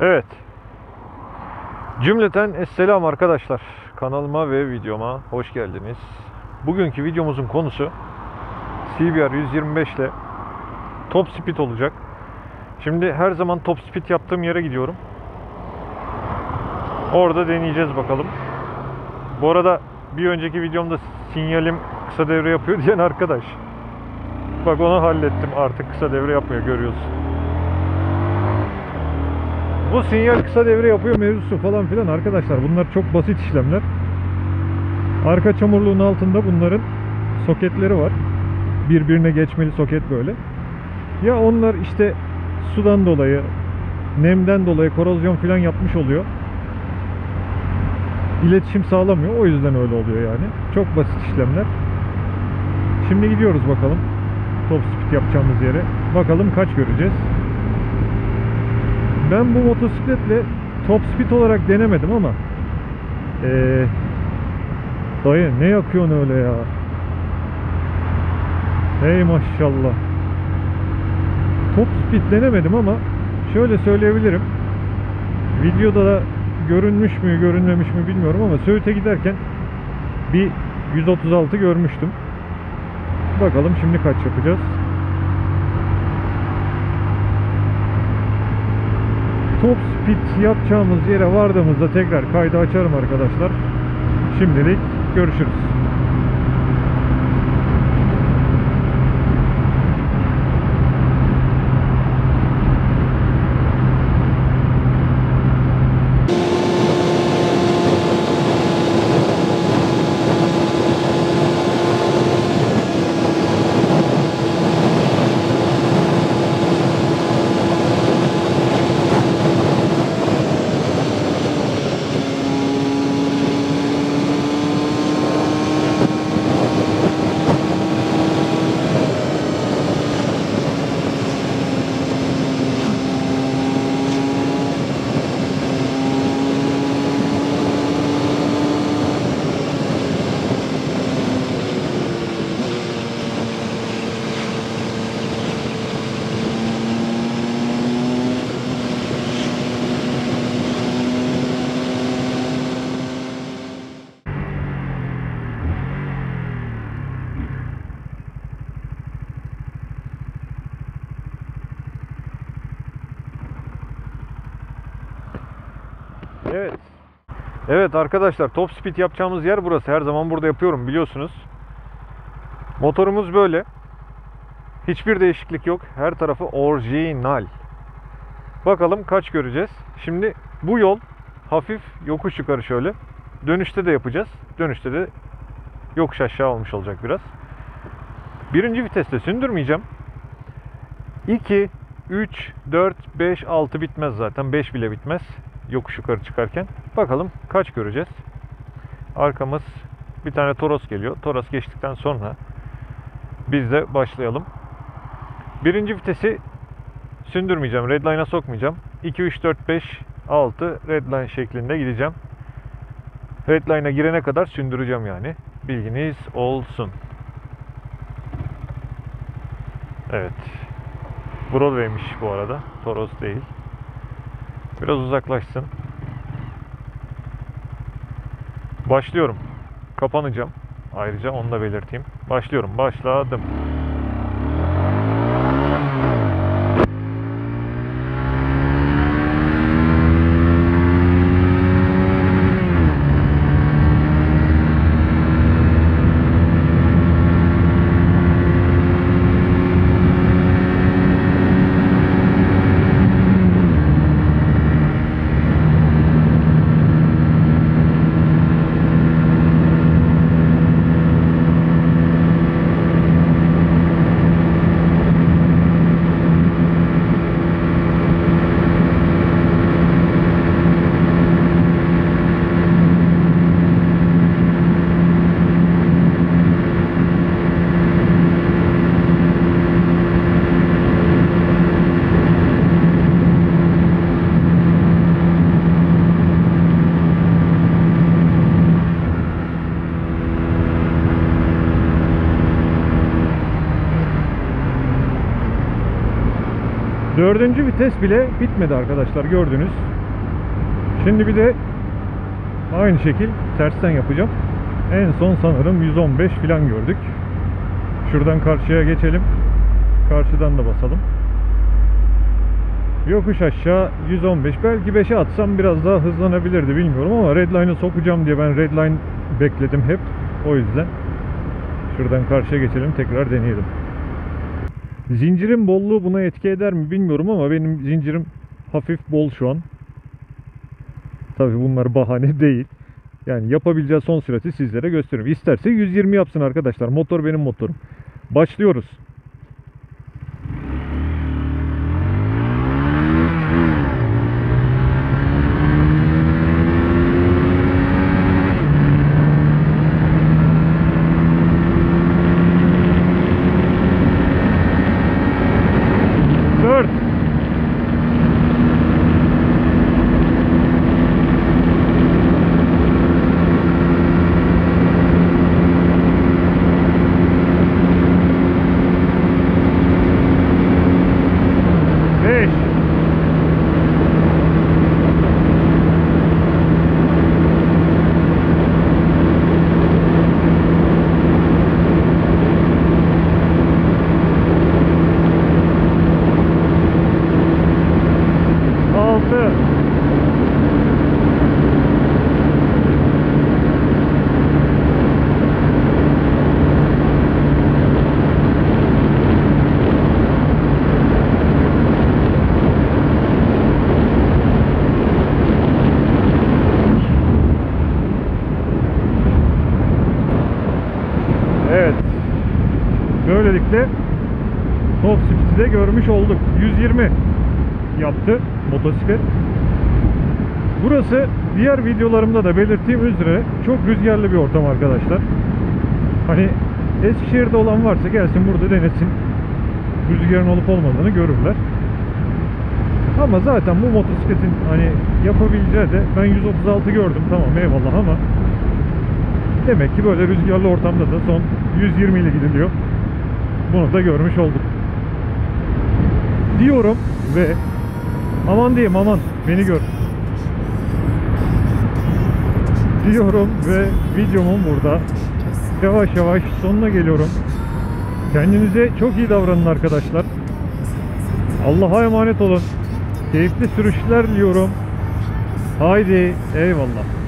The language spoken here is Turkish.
Evet. Cümleten Esselam arkadaşlar. Kanalıma ve videoma hoş geldiniz. Bugünkü videomuzun konusu CBR 125 ile top speed olacak. Şimdi her zaman top speed yaptığım yere gidiyorum. Orada deneyeceğiz bakalım. Bu arada bir önceki videomda sinyalim kısa devre yapıyor diyen arkadaş. Bak onu hallettim, artık kısa devre yapmıyor, görüyorsun. Bu sinyal kısa devre yapıyor mevzusu falan filan arkadaşlar, bunlar çok basit işlemler. Arka çamurluğun altında bunların soketleri var. Birbirine geçmeli soket böyle. Ya onlar işte sudan dolayı, nemden dolayı korozyon filan yapmış oluyor. İletişim sağlamıyor. O yüzden öyle oluyor yani. Çok basit işlemler. Şimdi gidiyoruz bakalım top speed yapacağımız yere. Bakalım kaç göreceğiz. Ben bu motosikletle top speed olarak denemedim ama dayı ne yakıyorsun öyle ya? Hey maşallah. Top speed denemedim ama şöyle söyleyebilirim. Videoda da görünmüş mü görünmemiş mi bilmiyorum ama Söğüt'e giderken bir 136 görmüştüm. Bakalım şimdi kaç yapacağız. Top speed yapacağımız yere vardığımızda tekrar kaydı açarım arkadaşlar. Şimdilik görüşürüz. Evet. Evet arkadaşlar, top speed yapacağımız yer burası. Her zaman burada yapıyorum, biliyorsunuz. Motorumuz böyle. Hiçbir değişiklik yok. Her tarafı orijinal. Bakalım kaç göreceğiz. Şimdi bu yol hafif yokuş yukarı şöyle. Dönüşte de yapacağız. Dönüşte de yokuş aşağı olmuş olacak biraz. Birinci viteste sündürmeyeceğim. 2, 3, 4, 5, 6 bitmez zaten. 5 bile bitmez yokuş yukarı çıkarken. Bakalım kaç göreceğiz. Arkamız bir tane Toros geliyor. Toros geçtikten sonra biz de başlayalım. Birinci vitesi sündürmeyeceğim. Redline'a sokmayacağım. 2, 3, 4, 5, 6 redline şeklinde gideceğim. Redline'a girene kadar sündüreceğim yani. Bilginiz olsun. Evet. Broadway'miş bu arada. Toros değil. Biraz uzaklaşsın. Başlıyorum. Kapanacağım. Ayrıca onu da belirteyim. Başlıyorum. Başladım. Dördüncü vites bile bitmedi arkadaşlar, gördünüz. Şimdi bir de aynı şekil tersten yapacağım. En son sanırım 115 falan gördük. Şuradan karşıya geçelim. Karşıdan da basalım. Yokuş aşağı 115. Belki 5'e atsam biraz daha hızlanabilirdi, bilmiyorum ama redline'ı sokacağım diye ben redline bekledim hep. O yüzden şuradan karşıya geçelim, tekrar deneyelim. Zincirin bolluğu buna etki eder mi bilmiyorum ama benim zincirim hafif bol şu an. Tabii bunlar bahane değil. Yani yapabileceği son sürati sizlere gösteriyorum. İsterse 120 yapsın arkadaşlar. Motor benim motorum. Başlıyoruz. Evet. Böylelikle top speed'i de görmüş olduk. 120 yaptı motosiklet. Burası diğer videolarımda da belirttiğim üzere çok rüzgarlı bir ortam arkadaşlar. Hani Eskişehir'de olan varsa gelsin burada denesin. Rüzgarın olup olmadığını görürler. Ama zaten bu motosikletin hani yapabileceği de, ben 136 gördüm, tamam eyvallah, ama demek ki böyle rüzgarlı ortamda da son 120 ile gidiliyor. Bunu da görmüş olduk diyorum ve aman diyeyim, aman beni gör diyorum ve videomun burada yavaş yavaş sonuna geliyorum. Kendinize çok iyi davranın arkadaşlar. Allah'a emanet olun. Keyifli sürüşler diliyorum. Haydi eyvallah.